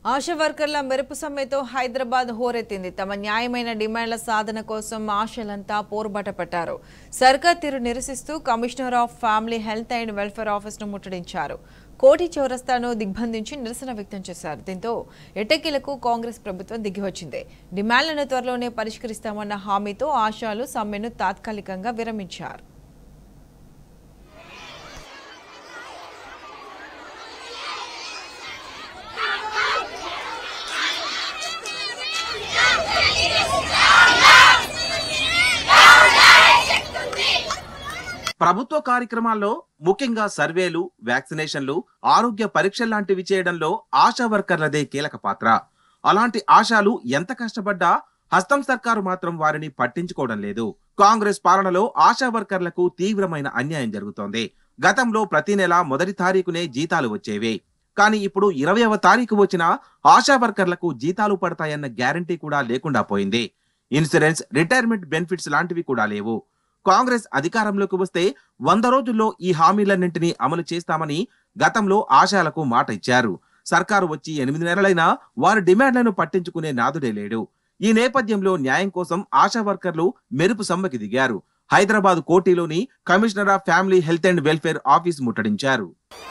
ఆశా వర్కర్ల మెరుపు సమ్మెతో హైదరాబాద్ హోరెత్తింది. తమ న్యాయమైన డిమాండ్ల సాధన కోసం ఆశలంతా పోరుబాట పట్టారు. సర్కార్ తీరు నిరసిస్తూ commissioner of family health and welfare ఆఫీస్ను ముట్టడించారు. కోటి చౌరస్తాను దిగ్బంధించి నిరసన వ్యక్తం చేశారు. దీంతో ఎట్టకేలకు కాంగ్రెస్ ప్రభుత్వం దిగివచ్చింది. డిమాండ్లను త్వరలోనే పరిష్కరిస్తామన్న హామీతో ఆశాలు సమ్మెను తాత్కాలికంగా విరమించారు. ప్రభుత్వ కార్యక్రమాల్లో ముఖ్యంగా సర్వేలు, వ్యాక్సినేషన్లు, ఆరోగ్య పరీక్షలు లాంటివి చేయడంలో ఆశా వర్కర్లదే కీలక పాత్ర. అలాంటి ఆశాలు ఎంత కష్టపడ్డా హస్తం సర్కారు మాత్రం వారిని పట్టించుకోవడం లేదు. కాంగ్రెస్ పాలనలో ఆశా వర్కర్లకు తీవ్రమైన అన్యాయం జరుగుతోంది. గతంలో ప్రతి నెల మొదటి తారీఖునే జీతాలు వచ్చేవి. కానీ ఇప్పుడు 20వ తారీఖు వచ్చినా ఆశా వర్కర్లకు జీతాలు పడతాయన్న గ్యారంటీ కూడా లేకుండా పోయింది. ఇన్సూరెన్స్, రిటైర్మెంట్ బెనిఫిట్స్ లాంటివి కూడా లేవు. కాంగ్రెస్ అధికారంలోకి వస్తే 100 రోజుల్లో ఈ హామీలన్నింటినీ అమలు చేస్తామని గతంలో ఆశాలకు మాట ఇచ్చారు. సర్కారు వచ్చి 8 నెలలైనా వారి డిమాండ్లను పట్టించుకునే నాదుడే లేడు. ఈ నేపథ్యంలో న్యాయం కోసం ఆశా వర్కర్లు మెరుపు సమ్మెకి దిగారు. హైదరాబాద్ కోటిలోని commissioner of family health and welfare office ముట్టడించారు.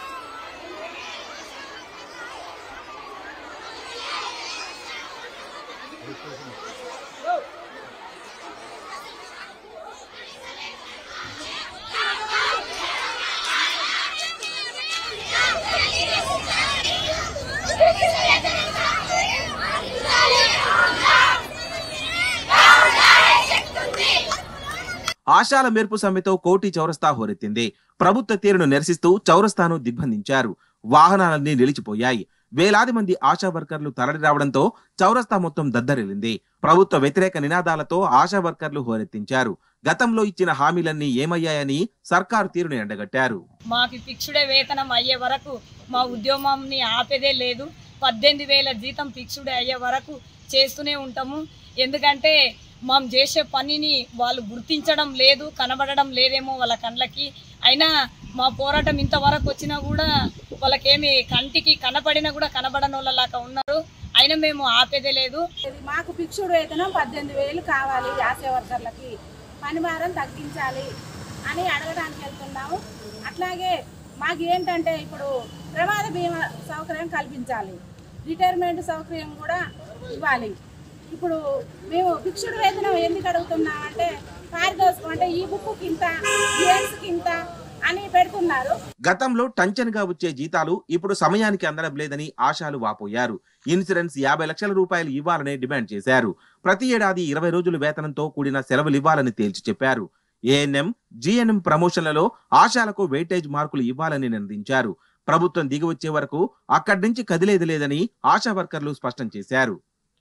ఆశాల మెరుపు సమ్మెతో కోటి చౌరస్తా హోరెత్తింది. ప్రభుత్వ తీరును నిరసిస్తూ చౌరస్తాను దిగ్బంధించారు. వాహనాలన్నీ నిలిచిపోయాయి. వేలాది మంది ఆశా వర్కర్లు తరలి రావడంతో చౌరస్తా మొత్తం దద్దరిల్లింది. ప్రభుత్వ వ్యతిరేక నినాదాలతో ఆశా వర్కర్లు హోరెత్తించారు. గతంలో ఇచ్చిన హామీలన్నీ ఏమయ్యాయని సర్కారు తీరును ఎండగట్టారు. మాకు ఫిక్స్డ్ వేతనం అయ్యే వరకు మా ఉద్యమాన్ని ఆపేదే లేదు. 18,000 జీతం ఫిక్స్డ్ అయ్యే వరకు చేస్తూనే ఉంటాము. ఎందుకంటే మనం చేసే పనిని వాళ్ళు గుర్తించడం లేదు, కనబడడం లేదేమో వాళ్ళ కళ్ళకి. అయినా మా పోరాటం ఇంతవరకు వచ్చినా కూడా వాళ్ళకేమి కంటికి కనపడినా కూడా కనబడని వాళ్ళలాగా ఉన్నారు. అయినా మేము ఆపేదే లేదు. మాకు ఫిక్స్డ్ వేతనం 18,000 కావాలి. ఆశా వర్కర్లకి పని భారం తగ్గించాలి అని అడగడానికి వెళ్తున్నాము. అట్లాగే మాకు ఏంటంటే ఇప్పుడు ప్రమాద బీమా సౌకర్యం కల్పించాలి, రిటైర్మెంట్ సౌకర్యం కూడా ఇవ్వాలి. ఇప్పుడు మేము ఫిక్స్డ్ వేతనం ఎందుకు అడుగుతున్నామంటే పారితోషికం అంటే ఈ బుక్కి ఇంత, బిఎన్స్కి ఇంత అని పెడుతున్నారు. గతంలో టంచన్గా వచ్చే జీతాలు ఇప్పుడు సమయానికి అందడం లేదని ఆశాలు వాపోయారు. ఇన్సూరెన్స్ 50 లక్షల రూపాయలు ఇవ్వాలని డిమాండ్ చేశారు. ప్రతి ఏడాది 20 రోజుల వేతనంతో కూడిన సెలవులు ఇవ్వాలని తేల్చి చెప్పారు. ఏఎన్ఎం, జిఎన్ఎం ప్రమోషన్లలో ఆశాలకు వెయిటేజ్ మార్కులు ఇవ్వాలని నిర్ణయించారు. ప్రభుత్వం దిగివచ్చే వరకు అక్కడి నుంచి కదిలేది లేదని ఆశా వర్కర్లు స్పష్టం చేశారు.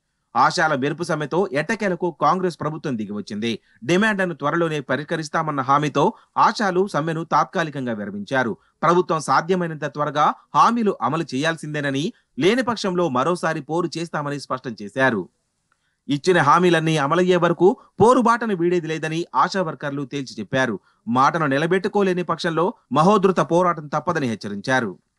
ఆశాల మెరుపు సమ్మెతో ఎట్టకేలకు కాంగ్రెస్ ప్రభుత్వం దిగివచ్చింది. డిమాండ్లను త్వరలోనే పరిష్కరిస్తామన్న హామీతో ఆశాలు సమ్మెను తాత్కాలికంగా విరమించారు. ప్రభుత్వం సాధ్యమైనంత త్వరగా హామీలు అమలు చేయాల్సిందేనని, లేని పక్షంలో మరోసారి పోరు చేస్తామని స్పష్టం చేశారు. ఇచ్చిన హామీలన్నీ అమలయ్యే వరకు పోరుబాటను వీడేది లేదని ఆశా వర్కర్లు తేల్చి చెప్పారు. మాటను నిలబెట్టుకోలేని పక్షంలో మహోధృత పోరాటం తప్పదని హెచ్చరించారు.